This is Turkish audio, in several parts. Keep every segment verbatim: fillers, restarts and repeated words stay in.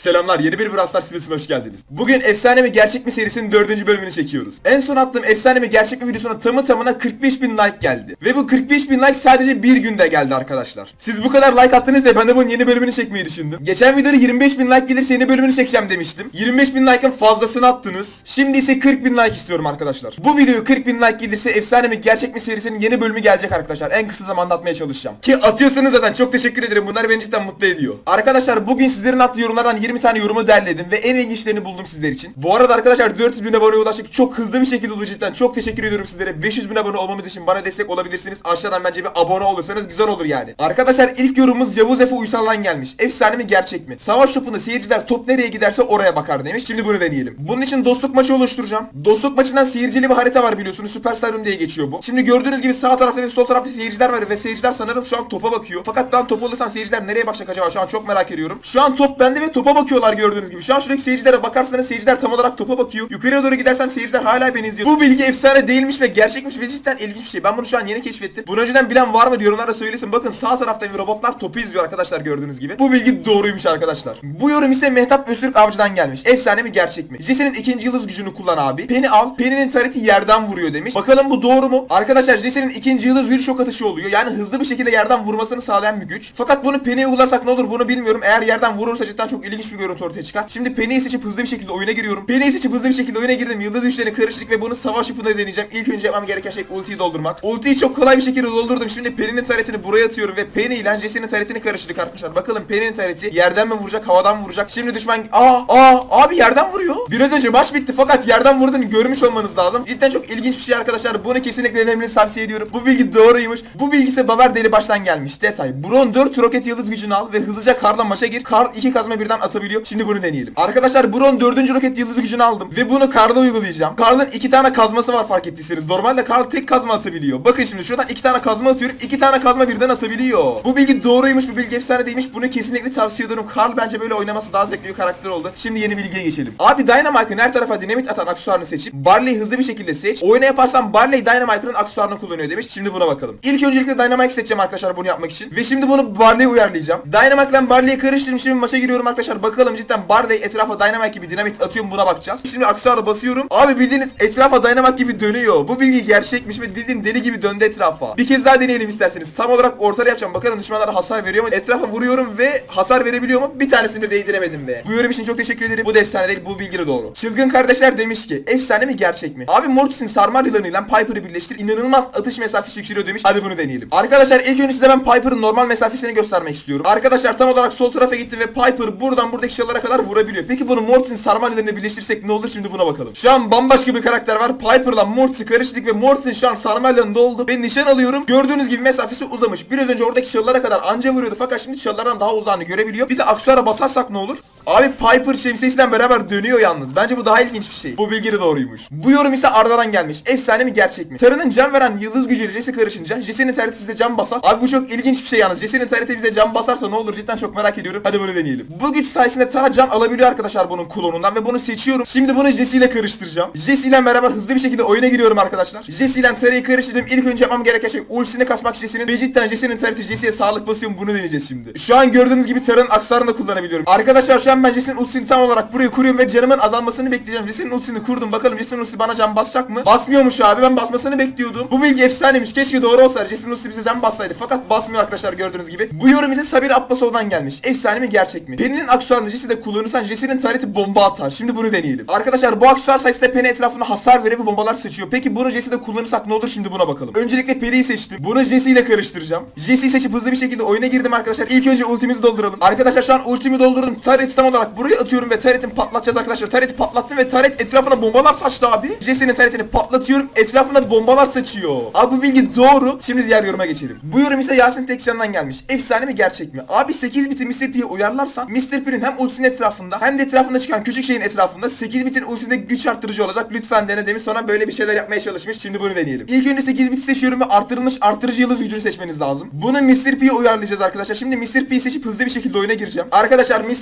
Selamlar, yeni bir Brawl Stars videosuna hoş geldiniz. Bugün efsane mi gerçek mi serisinin dördüncü bölümünü çekiyoruz. En son attığım efsane mi gerçek mi videosuna tamı tamına kırk beş bin like geldi. Ve bu kırk beş bin like sadece bir günde geldi arkadaşlar. Siz bu kadar like attınız ya, ben de bunun yeni bölümünü çekmeyi düşündüm. Geçen videoda yirmi beş bin like gelirse yeni bölümünü çekeceğim demiştim. yirmi beş bin like'ın fazlasını attınız. Şimdi ise kırk bin like istiyorum arkadaşlar. Bu videoyu kırk bin like gelirse efsane mi gerçek mi serisinin yeni bölümü gelecek arkadaşlar. En kısa zamanda atmaya çalışacağım. Ki atıyorsunuz zaten, çok teşekkür ederim. Bunlar beni cidden mutlu ediyor. Arkadaşlar bugün sizlerin attığı yorumlardan yirmi tane yorumu derledim ve en ilginçlerini buldum sizler için. Bu arada arkadaşlar dört yüz bin aboneye ulaştık. Çok hızlı bir şekilde oldu cidden. Çok teşekkür ediyorum sizlere. beş yüz bin abone olmamız için bana destek olabilirsiniz. Aşağıdan bence bir abone olursanız güzel olur yani. Arkadaşlar ilk yorumumuz Yavuz Efe Uysal'dan gelmiş. Efsane mi gerçek mi? Savaş topunda seyirciler top nereye giderse oraya bakar demiş. Şimdi bunu deneyelim. Bunun için dostluk maçı oluşturacağım. Dostluk maçından seyircili bir harita var biliyorsunuz. Süper Stadyum diye geçiyor bu. Şimdi gördüğünüz gibi sağ tarafta ve sol tarafta seyirciler var ve seyirciler sanırım şu an topa bakıyor. Fakat ben topu alırsam seyirciler nereye bakacak acaba? Şu an çok merak ediyorum. Şu an top bende ve topa bakıyorlar gördüğünüz gibi. Şu an şuradaki seyircilere bakarsanız seyirciler tam olarak topa bakıyor. Yukarıya doğru gidersem seyirciler hala beni izliyor. Bu bilgi efsane değilmiş ve gerçekmiş ve cidden ilginç bir şey. Ben bunu şu an yeni keşfettim. Bunu önceden bilen var mı? Yorumlarda söylesin. Bakın sağ tarafta robotlar topu izliyor arkadaşlar gördüğünüz gibi. Bu bilgi doğruymuş arkadaşlar. Bu yorum ise Mehtap Öztürk Avcı'dan gelmiş. Efsane mi gerçek mi? Jesse'nin ikinci yıldız gücünü kullan abi. Penny al. Penny'nin tareti yerden vuruyor demiş. Bakalım bu doğru mu? Arkadaşlar Jesse'nin ikinci yıldız gücü şok atışı oluyor. Yani hızlı bir şekilde yerden vurmasını sağlayan bir güç. Fakat bunu Penny'ye uygularsak ne olur bunu bilmiyorum. Eğer yerden vurursa cidden çok ilginç bir görüntü ortaya çıkar. Şimdi Penny'yi seçip hızlı bir şekilde oyuna giriyorum. Penny'yi seçip hızlı bir şekilde oyuna girdim. Yıldız güçlerini karıştırdık ve bunu savaş yapımında deneyeceğim. İlk önce yapmam gereken şey ultiyi doldurmak. Ultiyi çok kolay bir şekilde doldurdum. Şimdi Penny'nin taretini buraya atıyorum ve Penny ile Jesse'nin taretini karıştırdık arkadaşlar. Bakalım Penny'nin tareti yerden mi vuracak, havadan mı vuracak? Şimdi düşman aa aa abi yerden vuruyor. Biraz önce maç bitti fakat yerden vurduğunu görmüş olmanız lazım. Cidden çok ilginç bir şey arkadaşlar. Bunu kesinlikle denemenizi tavsiye ediyorum. Bu bilgi doğruymuş. Bu bilgi ise Baver Deli baştan gelmiş. Detay. Bron dört roket yıldız gücünü al ve hızlıca Karl'la maça gir. Karl iki kazma birden atabiliyor. Şimdi bunu deneyelim. Arkadaşlar Bron dördüncü roket yıldız gücünü aldım ve bunu Karl'a uygulayacağım. Karl'ın iki tane kazması var fark ettiyseniz. Normalde Karl tek kazma atabiliyor. Bakın şimdi şuradan iki tane kazma atıyorum. iki tane kazma birden atabiliyor. Bu bilgi doğruymuş. Bu bilgi efsane değilmiş. Bunu kesinlikle tavsiye ediyorum. Karl bence böyle oynaması daha zevkli bir karakter oldu. Şimdi yeni bilgiye geçelim. Abi Dynamike'ın her tarafa dinamit atan aksesuarını seçip Barley'i hızlı bir şekilde seç. Oyuna yaparsam Barley Dynamike'ın aksesuarını kullanıyor demiş. Şimdi buna bakalım. İlk öncelikle Dynamike seçeceğim arkadaşlar bunu yapmak için. Ve şimdi bunu Barley'e uyarlayacağım. Dynamike'la Barley'i karıştırdım. Şimdi maça giriyorum arkadaşlar. Bakalım cidden Barley etrafa Dynamike gibi dinamit atıyor mu buna bakacağız. Şimdi aksesuara basıyorum. Abi bildiğiniz etrafa Dynamike gibi dönüyor. Bu bilgi gerçekmiş ve bildiğin deli gibi döndü etrafa. Bir kez daha deneyelim isterseniz. Tam olarak ortada yapacağım. Bakalım düşmanlara hasar veriyor mu? Etrafa vuruyorum ve hasar verebiliyor mu? Bir tanesini de değdiremedim be. Bu yorum için çok teşekkür ederim. Bu da efsane değil. Bu bilgi de doğru. Çılgın kardeşler demiş ki efsane mi gerçek mi? Abi Mortis'in sarmal yılanıyla Piper'ı birleştir. İnanılmaz atış mesafesi yükseliyor demiş. Hadi bunu deneyelim. Arkadaşlar ilk önce size ben Piper'ın normal mesafesini göstermek istiyorum. Arkadaşlar tam olarak sol tarafa gittim ve Piper buradan buradaki şalara kadar vurabiliyor. Peki bunu Mortis'in sarmal yılanıyla birleştirsek ne olur? Şimdi buna bakalım. Şu an bambaşka bir karakter var. Piper'la Mortis'i karıştırdık ve Mortis'in şu an sarmal yılanında oldu. Ben nişan alıyorum. Gördüğünüz gibi mesafesi uzamış. Biraz önce oradaki şalara kadar anca vuruyordu fakat şimdi şalardan daha uzağını görebiliyor. Bir de aksesuara basarsak ne olur? Abi Piper şemsiyesiyle beraber dönüyor yalnız. Bence bu daha ilginç bir şey. Bu bilgi de doğruymuş. Bu yorum ise Arda'dan gelmiş. Efsane mi gerçek mi? Tarı'nın can veren yıldız gücüyle Jesse karışınca Jesse'nin tarihte size can basar. Abi bu çok ilginç bir şey yalnız. Jesse'nin tarihte bize can basarsa ne olur? Cidden çok merak ediyorum. Hadi bunu deneyelim. Bu güç sayesinde Tara can alabiliyor arkadaşlar bunun klonundan ve bunu seçiyorum. Şimdi bunu Jesse ile karıştıracağım. Jesse ile beraber hızlı bir şekilde oyuna giriyorum arkadaşlar. Jesse ile Tara'yı karıştırdım. İlk önce yapmam gereken şey ultisini kasmak Jesse'nin ve cidden Jesse'nin tarihte Jesse'ye sağlık basıyorum. Bunu deneyeceğiz şimdi. Şu an gördüğünüz gibi Tara'nın aksesuarını da kullanabiliyorum. Arkadaşlar şu an ben Jesse'nin ultisini tam olarak buraya kuruyorum ve canımın azalmasını bekleyeceğim. Jesse'nin ultisini kurdum. Bakalım Jesse'nin ultisi bana can basacak mı? Basmıyormuş abi. Ben basmasını bekliyordum. Bu bilgi efsaneymiş. Keşke doğru olsaydı. Jesse'nin ultisi bize can bassaydı. Fakat basmıyor arkadaşlar gördüğünüz gibi. Bu yorum ise Sabir Abbasov'dan gelmiş. Efsane mi gerçek mi? Penny'nin aksesuarını Jesse'de kullanırsan Jesse'nin tarihti bomba atar. Şimdi bunu deneyelim. Arkadaşlar bu aksesuar sayesinde Penny etrafına hasar veriyor ve bombalar sıçıyor. Peki bunu Jesse'de kullanırsak ne olur? Şimdi buna bakalım. Öncelikle Penny'yi seçtim. Bunu Jesse ile karıştıracağım. Jesse'yi seçip hızlı bir şekilde oyuna girdim arkadaşlar. İlk önce ultimizi dolduralım. Arkadaşlar şu an ultimi doldurdum. Tareti tam olarak buraya atıyorum ve taretimi patlatacağız arkadaşlar. Tareti patlattım ve taret etrafına bombalar saçtı abi. Jesse'nin taretini patlatıyorum. Etrafına bombalar saçıyor. Abi bu bilgi doğru. Şimdi diğer yoruma geçelim. Bu yorum ise Yasin Tekcan'dan gelmiş. Efsane mi gerçek mi? Abi sekiz biti mister P'ye uyarlarsan mister P'nin hem ultisinin etrafında hem de etrafında çıkan küçük şeyin etrafında sekiz bitin ultisinde güç arttırıcı olacak. Lütfen dene demiş. Sonra böyle bir şeyler yapmaya çalışmış. Şimdi bunu deneyelim. İlk önce sekiz biti seçiyorum ve arttırılmış arttırıcı yıldız gücünü seçmeniz lazım. Bunu mister P'ye uyarlayacağız arkadaşlar. Şimdi mister P'yi seçip hızlı bir şekilde oyuna gireceğim. Arkadaşlar mister P ile şu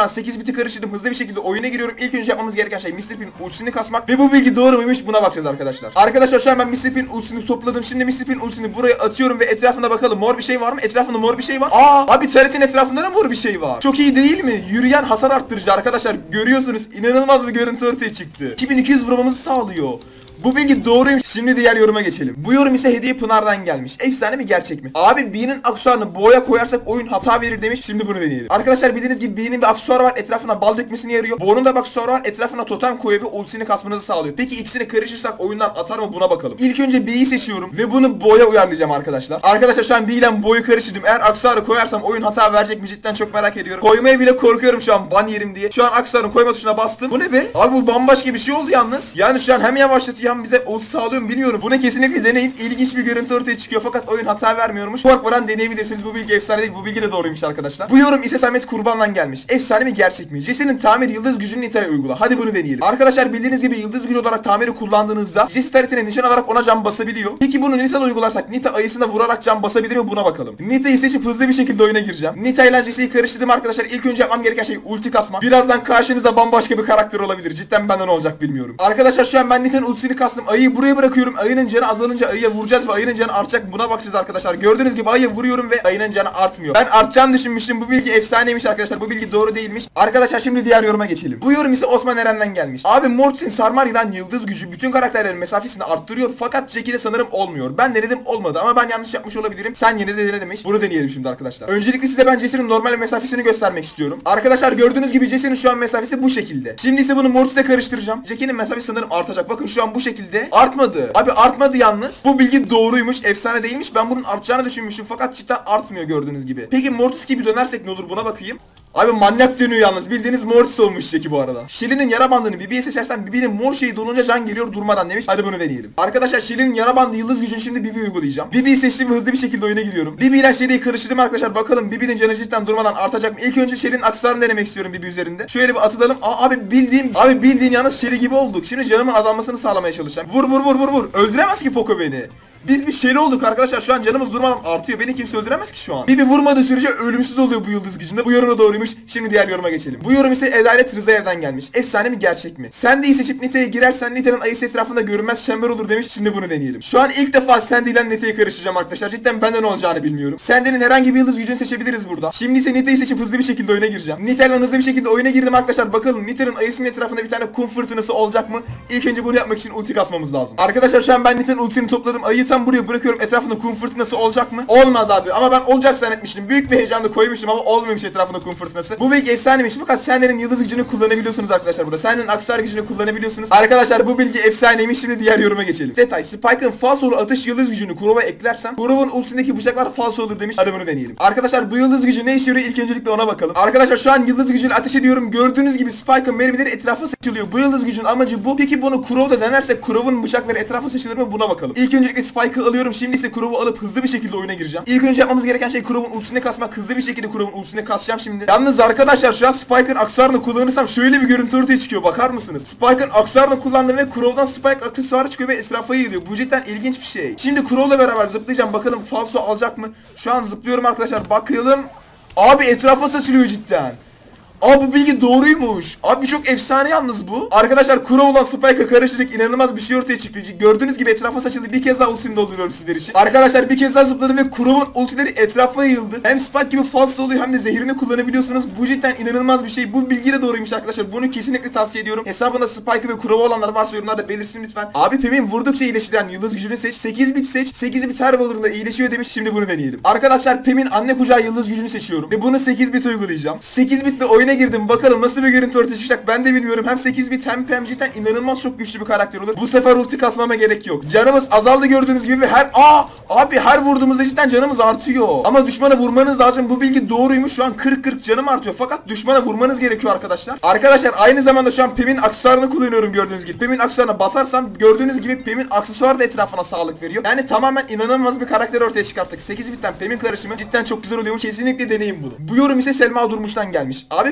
an sekiz biti karıştırdım. Hızlı bir şekilde oyuna giriyorum. İlk önce yapmamız gereken şey mister P'in ultisini kasmak. Ve bu bilgi doğru muymuş buna bakacağız arkadaşlar. Arkadaşlar şu an ben mister P'in ultisini topladım. Şimdi mister P'in ultisini buraya atıyorum ve etrafında bakalım mor bir şey var mı? Etrafında mor bir şey var. Aa abi taretin etrafında da mor bir şey var. Çok iyi değil mi? Yürüyen hasar arttırıcı arkadaşlar. Görüyorsunuz inanılmaz bir görüntü ortaya çıktı. iki bin iki yüz vurmamızı sağlıyor. Bu bilgi doğruymuş. Şimdi diğer yoruma geçelim. Bu yorum ise hediye Pınar'dan gelmiş. Efsane mi gerçek mi? Abi B'nin aksesuarını boya koyarsak oyun hata verir demiş. Şimdi bunu deneyelim. Arkadaşlar bildiğiniz gibi B'nin bir aksesuarı var. Etrafına bal dökmesine yarıyor. Bo'nun da bir aksesuarı var. Etrafına totem koyuyor ve ultisini kasmanızı sağlıyor. Peki ikisini karışırsak oyundan atar mı buna bakalım. İlk önce B'yi seçiyorum ve bunu boya uyarlayacağım arkadaşlar. Arkadaşlar şu an B ile boyu karıştırdım. Eğer aksesuarı koyarsam oyun hata verecek mi cidden çok merak ediyorum. Koymaya bile korkuyorum şu an ban yerim diye. Şu an aksesuarın koyma tuşuna bastım. Bu ne be? Abi bu bambaşka bir şey oldu yalnız. Yani şu an hem yavaşlatıyor hem bize ulti sağlıyor mu bilmiyorum. Bunu kesinlikle deneyin. İlginç bir görüntü ortaya çıkıyor fakat oyun hata vermiyormuş. Korkmadan deneyebilirsiniz. Bu bilgi efsane değil. Bu bilgi de doğruymuş arkadaşlar. Bu yorum ise Samet Kurban'dan gelmiş. Efsane mi gerçek mi? Jesse'nin tamir yıldız gücünü Nita'ya uygula. Hadi bunu deneyelim. Arkadaşlar bildiğiniz gibi yıldız gücü olarak tamiri kullandığınızda Jesse taretine nişan alarak ona can basabiliyor. Peki bunu Nita'da uygularsak Nita ayısına vurarak can basabilir mi buna bakalım. Nita'yı seçip hızlı bir şekilde oyuna gireceğim. Nita ile Jesse'yi karıştırdım arkadaşlar. İlk önce yapmam gereken şey ulti kasma. Birazdan karşınızda bambaşka bir karakter olabilir. Cidden benden olacak bilmiyorum. Arkadaşlar şu an ben Nita'nın ultisini kastım. Ayıyı buraya bırakıyorum. Ayının canı azalınca ayıya vuracağız ve ayının canı artacak. Buna bakacağız arkadaşlar. Gördüğünüz gibi ayıya vuruyorum ve ayının canı artmıyor. Ben artacağını düşünmüştüm. Bu bilgi efsaneymiş arkadaşlar. Bu bilgi doğru değilmiş. Arkadaşlar şimdi diğer yoruma geçelim. Bu yorum ise Osman Eren'den gelmiş. Abi Mortis'in sarmar yılan yıldız gücü bütün karakterlerin mesafesini arttırıyor fakat Jackie'de sanırım olmuyor. Ben denedim olmadı ama ben yanlış yapmış olabilirim. Sen yine de dene demiş. Bunu deneyelim şimdi arkadaşlar. Öncelikle size ben Jesse'nin normal mesafesini göstermek istiyorum. Arkadaşlar gördüğünüz gibi Jesse'nin şu an mesafesi bu şekilde. Şimdi ise bunu Mortis'le karıştıracağım. Jackie'nin mesafesi sanırım artacak. Bakın şu an bu şekilde. Artmadı. Abi artmadı yalnız. Bu bilgi doğruymuş. Efsane değilmiş. Ben bunun artacağını düşünmüştüm fakat cidden artmıyor gördüğünüz gibi. Peki Mortis gibi dönersek ne olur buna bakayım. Abi manyak dönüyor yalnız. Bildiğiniz Mortis olmuş Jackie bu arada. Shelly'nin yara bandını Bibi'ye seçersen Bibi'nin mor şeyi dolunca can geliyor durmadan demiş. Hadi bunu deneyelim. Arkadaşlar Shelly'nin yara bandı yıldız gücünü şimdi Bibi'ye uygulayacağım. Bibi'yi seçtim ve hızlı bir şekilde oyuna giriyorum. Bibi ile Shelly'yi karıştırdım arkadaşlar. Bakalım Bibi'nin canı cidden durmadan artacak mı? İlk önce Shelly'nin aksesuarını denemek istiyorum Bibi üzerinde. Şöyle bir atılalım. Aa, abi bildiğim abi bildiğin yalnız Shelly gibi olduk. Şimdi canımın azalmasını sağlamaya çalışacağım. Vur vur vur vur vur. Öldüremez ki Poco beni. Biz bir Shelly olduk arkadaşlar. Şu an canımız durmadan artıyor. Beni kimse öldüremez ki şu an. Bibi vurmadığı sürece ölümsüz oluyor bu yıldız gücünde. Bu yorum doğruymuş. Şimdi diğer yoruma geçelim. Bu yorum ise Edalet Rızayev'den gelmiş. Efsane mi gerçek mi? Sandy'yi seçip Nita'ya girersen Nita'nın ayısı etrafında görünmez çember olur demiş. Şimdi bunu deneyelim. Şu an ilk defa Sandy ile Nita'yı karıştıracağım arkadaşlar. Cidden benden olacağını bilmiyorum. Sandy'nin herhangi bir yıldız gücünü seçebiliriz burada. Şimdi ise Nita'yı seçip hızlı bir şekilde oyuna gireceğim. Nita'yla hızlı bir şekilde oyuna girdim arkadaşlar. Bakalım Nita'nın ayısının etrafında bir tane kum fırtınası olacak mı? İlk önce bunu yapmak için ulti kasmamız lazım. Arkadaşlar şu an ben Nita'nın ultisini topladım. Ayıyı tam buraya bırakıyorum. Etrafında kum fırtınası olacak mı? Olmadı abi ama ben olacak zannetmiştim. Büyük bir heyecanla koymuştum ama olmamış etrafında kum fırtınası. Bu bilgi efsaneymiş fakat Sandy'nin yıldız gücünü kullanabiliyorsunuz arkadaşlar burada. Sandy'nin aksesuar gücünü kullanabiliyorsunuz. Arkadaşlar bu bilgi efsaneymiş. Şimdi diğer yoruma geçelim. Detay: Spike'ın falsolu atış yıldız gücünü Kurov'a eklersem Kurov'un ultisindeki bıçaklar falso olur demiş. Hadi bunu deneyelim. Arkadaşlar bu yıldız gücü ne işe yarıyor? İlk öncelikle ona bakalım. Arkadaşlar şu an yıldız gücüyle ateş ediyorum. Gördüğünüz gibi Spike'ın mermileri etrafa saçılıyor. Bu yıldız gücünün amacı bu. Peki bunu Kurov'da denersek Kurov'un bıçakları etrafa saçılır mı? Buna bakalım. İlk öncelikle Spike'ı alıyorum. Şimdi ise Kurov'u alıp hızlı bir şekilde oyuna gireceğim. İlk önce yapmamız gereken şey Kurov'un ultisini kasmak. Hızlı bir şekilde Kurov'un ultisini kasacağım şimdi. Yalnız arkadaşlar şu an Spike'ın aksesuarını kullanırsam şöyle bir görüntü ortaya çıkıyor. Bakar mısınız? Spike'ın aksesuarını kullandım ve Kurov'dan Spike aksesuarı çıkıyor ve etrafa yayılıyor. Bu cidden ilginç bir şey. Şimdi Kurov'la beraber zıplayacağım. Bakalım falso alacak mı? Şu an zıplıyorum arkadaşlar. Bakalım. Abi etrafa saçılıyor cidden. Abi bu bilgi doğruymuş. Abi çok efsane yalnız bu. Arkadaşlar Kurov'la Spike'a karıştırdık. İnanılmaz bir şey ortaya çıktı. Gördüğünüz gibi etrafa saçıldı. Bir kez daha ultisini dolduruyorum sizler için. Arkadaşlar bir kez daha zıpladım ve Kurov'un ultileri etrafa yayıldı. Hem Spike gibi falso oluyor hem de zehirini kullanabiliyorsunuz. Bu cidden inanılmaz bir şey. Bu bilgi de doğruymuş arkadaşlar. Bunu kesinlikle tavsiye ediyorum. Hesabında Spike ve Kurov olanlar varsa yorumlarda belirsin lütfen. Abi Pem'in vurdukça iyileştiren yıldız gücünü seç. sekiz bit seç. sekiz bit her vurduğunda iyileşiyor demiş. Şimdi bunu deneyelim. Arkadaşlar Pem'in anne kucağı yıldız gücünü seçiyorum. Ve bunu sekiz bit uygulayacağım. sekiz bitle oyuna girdim. Bakalım nasıl bir görüntü ortaya çıkacak ben de bilmiyorum. Hem sekiz bit hem Pem cidden inanılmaz çok güçlü bir karakter olur. Bu sefer ulti kasmama gerek yok. Canımız azaldı gördüğünüz gibi ve her aa abi her vurduğumuzda cidden canımız artıyor. Ama düşmana vurmanız lazım. Bu bilgi doğruymuş. Şu an kırk kırk canım artıyor. Fakat düşmana vurmanız gerekiyor arkadaşlar. Arkadaşlar aynı zamanda şu an Pem'in aksesuarını kullanıyorum gördüğünüz gibi. Pem'in aksesuarına basarsam gördüğünüz gibi Pem'in aksesuarı da etrafına sağlık veriyor. Yani tamamen inanılmaz bir karakter ortaya çıkarttık. sekiz bitten Pem'in karışımı cidden çok güzel oluyormuş. Kesinlikle deneyin bunu. Bu yorum ise Selma Durmuş'tan gelmiş. Abi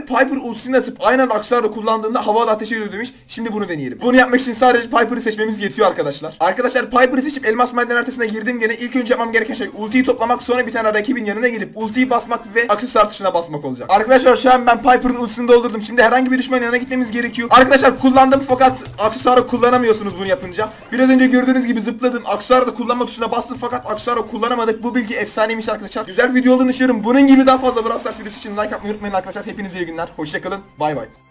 Abi Piper ultisini atıp aynen aksesuarla kullandığında havada ateş ediyor demiş. Şimdi bunu deneyelim. Bunu yapmak için sadece Piper'ı seçmemiz yetiyor arkadaşlar. Arkadaşlar Piper'ı seçip elmas maden haritasına girdim gene. İlk önce yapmam gereken şey ultiyi toplamak, sonra bir tane rakibin yanına gidip ultiyi basmak ve aksesuar tuşuna basmak olacak. Arkadaşlar şu an ben Piper'ın ultisini doldurdum. Şimdi herhangi bir düşmanın yanına gitmemiz gerekiyor. Arkadaşlar kullandım fakat aksesuarı kullanamıyorsunuz bunu yapınca. Biraz önce gördüğünüz gibi zıpladım. Aksesuarı da kullanma tuşuna bastım fakat aksesuarı kullanamadık. Bu bilgi efsaneymiş arkadaşlar. Güzel video olduğunu düşünüyorum. Bunun gibi daha fazla Brawl Stars videosu için like atmayı unutmayın arkadaşlar. Hepinize iyi günler. Hoşçakalın. Bay bay.